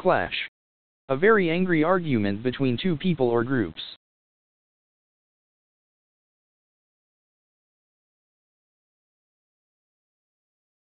clash. A very angry argument between two people or groups.